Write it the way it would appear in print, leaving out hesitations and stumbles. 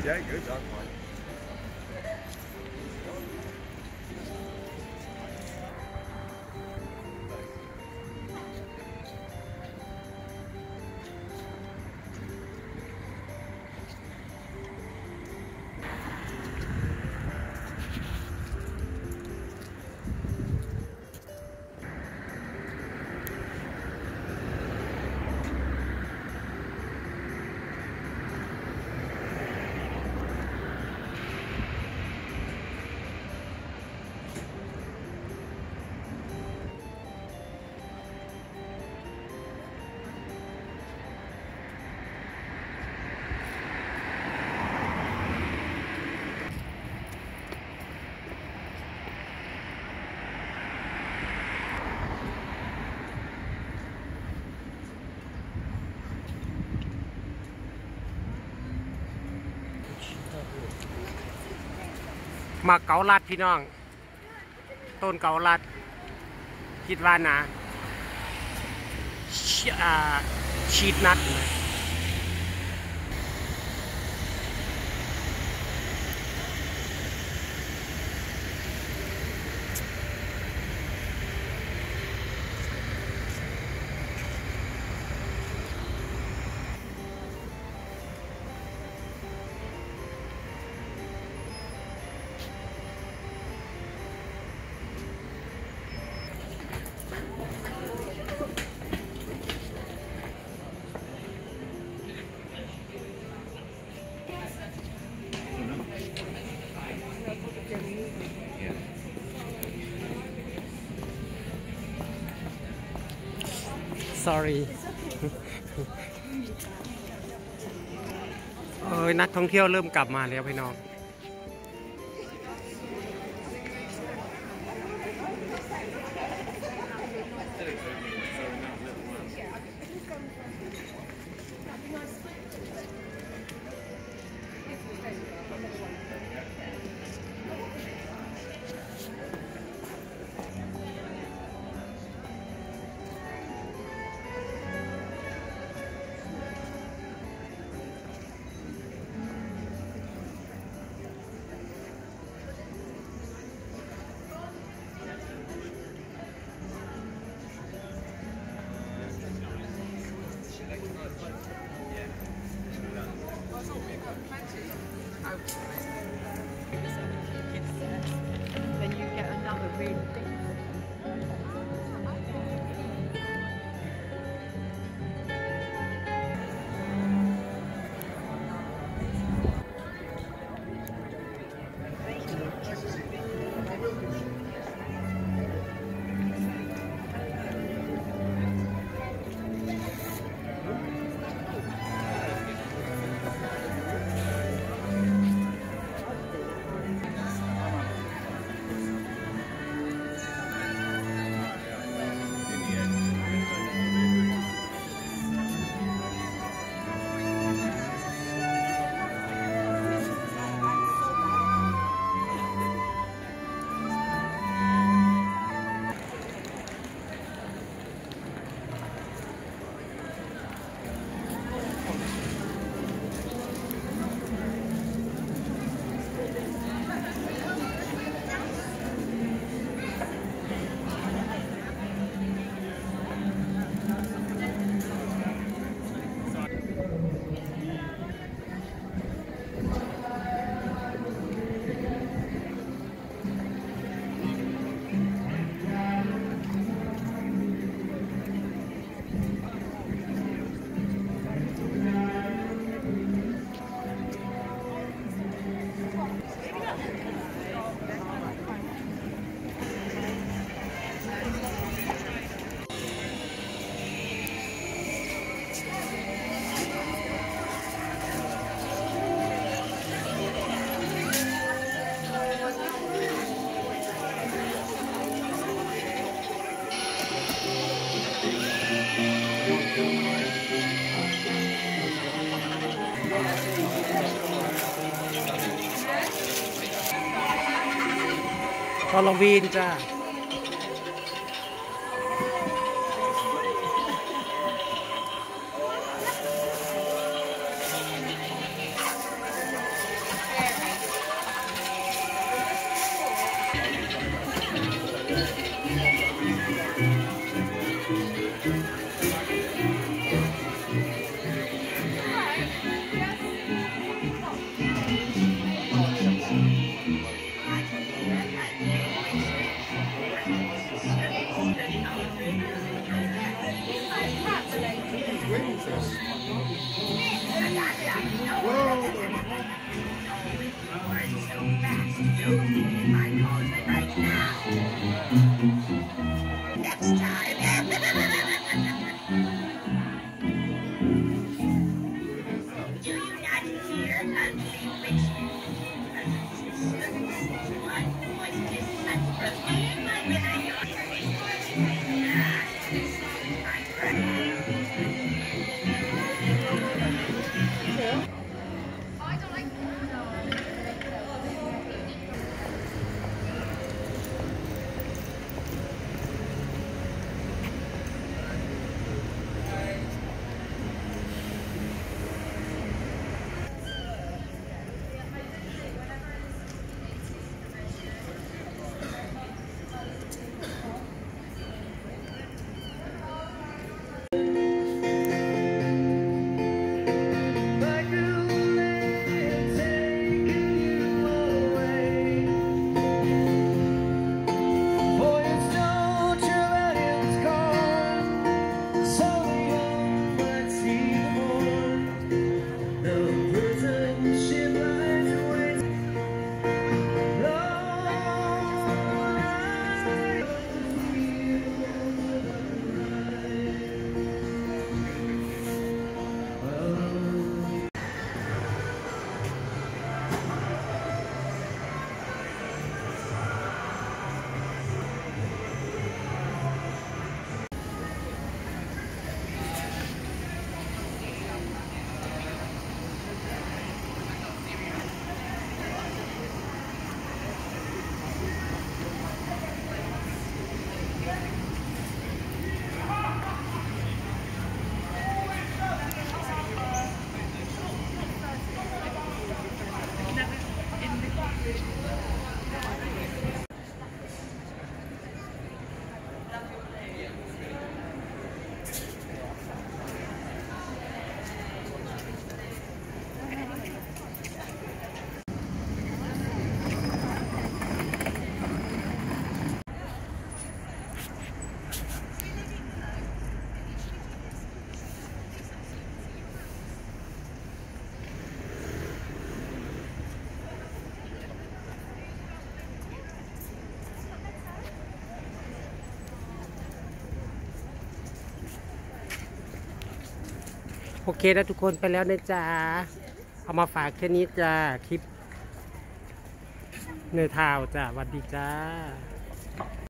Yeah, good. I'm fine. มาเกาลัดพี่น้องต้นเกาลัดคิดว่านะชีดนัดsorry นักท่องเที่ยวเริ่มกลับมาแล้วพี่น้อง Then you get another really big ฮอลโลวีนจ้าโอเคนะทุกคนไปแล้วนะจ๊ะเอามาฝากแค่นี้จ้าคลิปในทาวจ้าสวัสดีจ้า